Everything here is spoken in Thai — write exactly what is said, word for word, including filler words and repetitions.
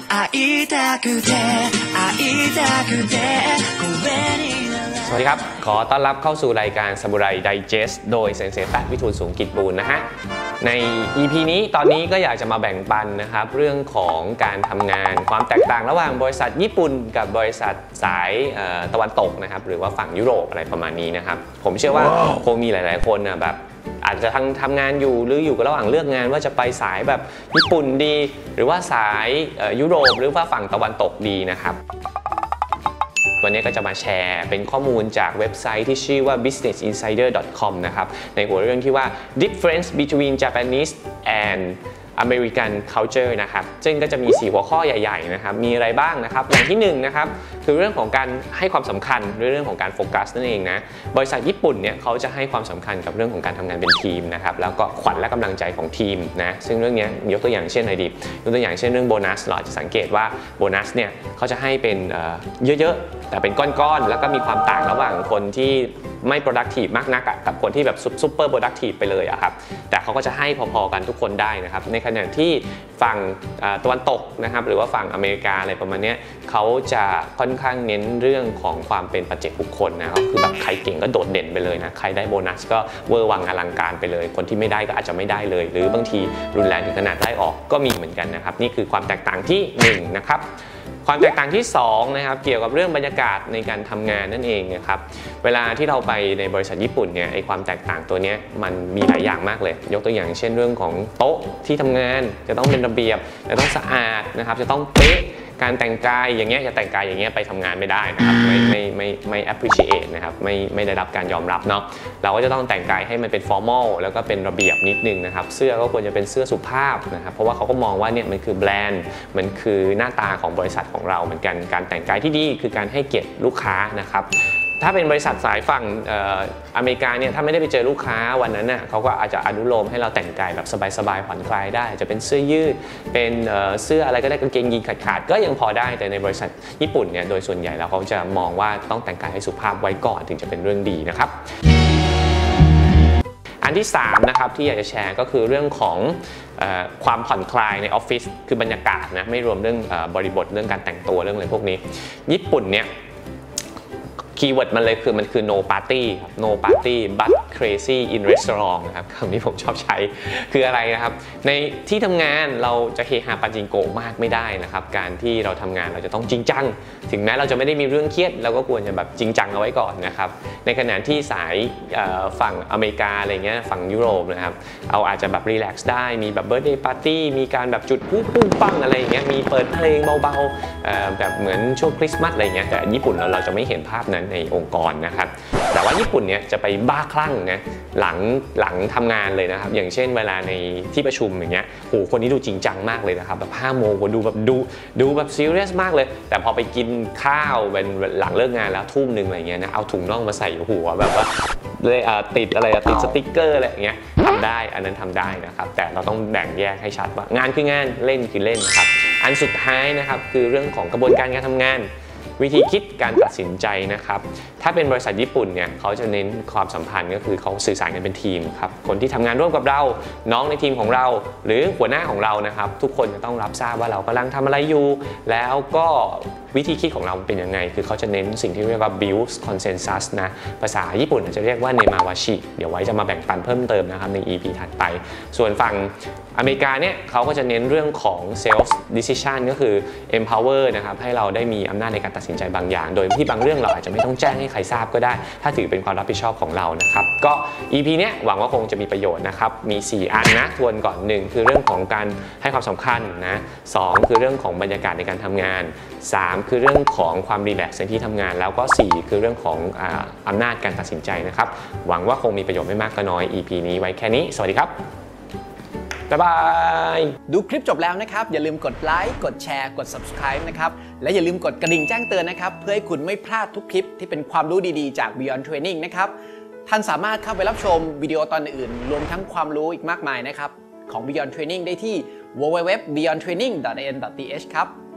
สวัสดีครับขอต้อนรับเข้าสู่รายการซามูไรไดเจสโดยเซนเซแปะวิทูลสูงกิจบูรณ์นะฮะใน อี พี นี้ตอนนี้ก็อยากจะมาแบ่งปันนะครับเรื่องของการทำงานความแตกต่างระหว่างบริษัทญี่ปุ่นกับบริษัทสายตะวันตกนะครับหรือว่าฝั่งยุโรปอะไรประมาณนี้นะครับผมเชื่อว่า wow. คงมีหลายๆคนนะแบบอาจจะทั้งทำงานอยู่หรืออยู่กับระหว่างเลือกงานว่าจะไปสายแบบญี่ปุ่นดีหรือว่าสายยุโรปหรือว่าฝั่งตะวันตกดีนะครับวันนี้ก็จะมาแชร์เป็นข้อมูลจากเว็บไซต์ที่ชื่อว่า บิสเนสอินไซเดอร์ ดอท คอม นะครับในหัวเรื่องที่ว่า difference between Japanese and American culture นะครับซึ่งก็จะมีสี่หัวข้อใหญ่ๆนะครับมีอะไรบ้างนะครับอย่างที่หนึ่งนะครับคือเรื่องของการให้ความสำคัญเรื่องของการโฟกัสนั่นเองนะบริษัทญี่ปุ่นเนี่ยเขาจะให้ความสำคัญกับเรื่องของการทำงานเป็นทีมนะครับแล้วก็ขวัญและกำลังใจของทีมนะซึ่งเรื่องนี้ยกตัวอย่างเช่นอะไรดียกตัวอย่างเช่นเรื่องโบนัสเราจะสังเกตว่าโบนัสเนี่ยเขาจะให้เป็นเยอะๆแต่เป็นก้อนๆแล้วก็มีความต่างระหว่างคนที่ไม่ productive มากนักกับคนที่แบบ super productive ไปเลยอะครับแต่เขาก็จะให้พอๆกันทุกคนได้นะครับในขณะที่ฝั่งตะวันตกนะครับหรือว่าฝั่งอเมริกาอะไรประมาณนี้เขาจะค่อนข้างเน้นเรื่องของความเป็นปัจเจกบุคคลนะก็คือแบบใครเก่งก็โดดเด่นไปเลยนะใครได้โบนัสก็เวอร์วังอลังการไปเลยคนที่ไม่ได้ก็อาจจะไม่ได้เลยหรือบางทีรุนแรงถึงขนาดไล่ออกก็มีเหมือนกันนะครับนี่คือความแตกต่างที่หนึ่งนะครับความแตกต่างที่สองนะครับเกี่ยวกับเรื่องบรรยากาศในการทำงานนั่นเองนะครับเวลาที่เราไปในบริษัทญี่ปุ่นเนี่ยไอความแตกต่างตัวนี้มันมีหลายอย่างมากเลยยกตัวอย่างเช่นเรื่องของโต๊ะที่ทำงานจะต้องเป็นระเบียบจะต้องสะอาดนะครับจะต้องเป๊ะการแต่งกายอย่างเงี้ยจะแต่งกายอย่างเงี้ยไปทำงานไม่ได้นะครับไม่ไม่ไม่ไม่ appreciate นะครับไม่ไม่ได้รับการยอมรับเนาะเราก็จะต้องแต่งกายให้มันเป็น formal แล้วก็เป็นระเบียบนิดนึงนะครับเสื้อก็ควรจะเป็นเสื้อสุภาพนะครับเพราะว่าเขาก็มองว่าเนี่ยมันคือแบรนด์มันคือหน้าตาของบริษัทของเราเหมือนกันการแต่งกายที่ดีคือการให้เกียรติลูกค้านะครับถ้าเป็นบริษัทสายฝั่งอเมริกาเนี่ยถ้าไม่ได้ไปเจอลูกค้าวันนั้นน่ะเขาก็อาจจะอนุโลมให้เราแต่งกายแบบสบายๆผ่อนคลายได้จะเป็นเสื้อยืดเป็นเสื้ออะไรก็ได้กางเกงยีนขาดๆก็ยังพอได้แต่ในบริษัทญี่ปุ่นเนี่ยโดยส่วนใหญ่แล้วเขาจะมองว่าต้องแต่งกายให้สุภาพไว้ก่อนถึงจะเป็นเรื่องดีนะครับอันที่สามนะครับที่อยากจะแชร์ก็คือเรื่องของความผ่อนคลายในออฟฟิศคือบรรยากาศนะไม่รวมเรื่องบริบทเรื่องการแต่งตัวเรื่องอะไรพวกนี้ญี่ปุ่นเนี่ยคีย์เวิร์ดมันเลยคือมันคือ no party ครับ no party but crazy in restaurant นะครับคำนี้ผมชอบใช้คืออะไรนะครับในที่ทำงานเราจะเฮฮาปาจิงโกมากไม่ได้นะครับการที่เราทำงานเราจะต้องจริงจังถึงแม้เราจะไม่ได้มีเรื่องเครียดเราก็ควรจะแบบจริงจังเอาไว้ก่อนนะครับในขณะที่สายฝั่งอเมริกาอะไรเงี้ยฝั่งยุโรปนะครับเอาอาจจะแบบรีแลกซ์ได้มีแบบเบิร์ธเดย์ปาร์ตี้มีการแบบจุดพุ่งปุ้งปังอะไรอย่างเงี้ยมีเปิดเพลงเบาๆแบบเหมือนช่วงคริสต์มาสอะไรเงี้ยแต่ญี่ปุ่นเราเราจะไม่เห็นภาพนั้นในองค์กรนะครับแต่ว่าญี่ปุ่นเนี่ยจะไปบ้าคลั่งนะหลังหลังทำงานเลยนะครับอย่างเช่นเวลาในที่ประชุมอย่างเงี้ยโหคนนี้ดูจริงจังมากเลยนะครับแบบห้าโมงก็ดูแบบดูดูแบบซีเรียสมากเลยแต่พอไปกินข้าวเป็นหลังเลิกงานแล้วทุ่มหนึ่งอะไรเงี้ยนะเอาถุงน่องมาใส่หัวแบบว่าเลยติดอะไรติดสติ๊กเกอร์อะไรอย่างเงี้ยทำได้อันนั้นทำได้นะครับแต่เราต้องแบ่งแยกให้ชัดว่างานคืองานเล่นคือเล่นนะครับอันสุดท้ายนะครับคือเรื่องของกระบวนการการทำงานวิธีคิดการตัดสินใจนะครับถ้าเป็นบริษัทญี่ปุ่นเนี่ยเขาจะเน้นความสัมพันธ์ก็คือเขาสื่อสารกันเป็นทีมครับคนที่ทำงานร่วมกับเราน้องในทีมของเราหรือหัวหน้าของเรานะครับทุกคนจะต้องรับทราบว่าเรากำลังทำอะไรอยู่แล้วก็วิธีคิดของเราเป็นยังไงคือเขาจะเน้นสิ่งที่เรียกว่า build consensus นะภาษาญี่ปุ่นจะเรียกว่าเนมาวาชิเดี๋ยวไว้จะมาแบ่งปันเพิ่มเติมนะครับใน อี พี ถัดไปส่วนฝั่งอเมริกาเนี่ยเขาก็จะเน้นเรื่องของ self decision ก็คือ empower นะครับให้เราได้มีอำนาจในการตัดสินใจบางอย่างโดยที่บางเรื่องเราอาจจะไม่ต้องแจ้งให้ใครทราบก็ได้ถ้าถือเป็นความรับผิดชอบของเรานะครับก็ อี พี เนี้ยหวังว่าคงจะมีประโยชน์นะครับมีสี่อันนะทวนก่อนหนึ่งคือเรื่องของการให้ความสำคัญนะสองคือเรื่องของบรรยากาศในการทำงานสามคือเรื่องของความรีแลกซ์ในที่ทำงานแล้วก็สี่คือเรื่องของอำนาจการตัดสินใจนะครับหวังว่าคงมีประโยชน์ไม่มากก็น้อย อี พี นี้ไว้แค่นี้สวัสดีครับบ๊ายบายดูคลิปจบแล้วนะครับอย่าลืมกดไลค์กดแชร์กด ซับสไครบ์ นะครับและอย่าลืมกดกระดิ่งแจ้งเตือนนะครับเพื่อให้คุณไม่พลาดทุกคลิปที่เป็นความรู้ดีๆจาก Beyond Training นะครับท่านสามารถเข้าไปรับชมวิดีโอตอนอื่นรวมทั้งความรู้อีกมากมายนะครับของ Beyond Training ได้ที่ ดับเบิลยู ดับเบิลยู ดับเบิลยู ดอท บียอนด์เทรนนิ่ง ดอท เอ เอ็น ดอท ที เอช ครับ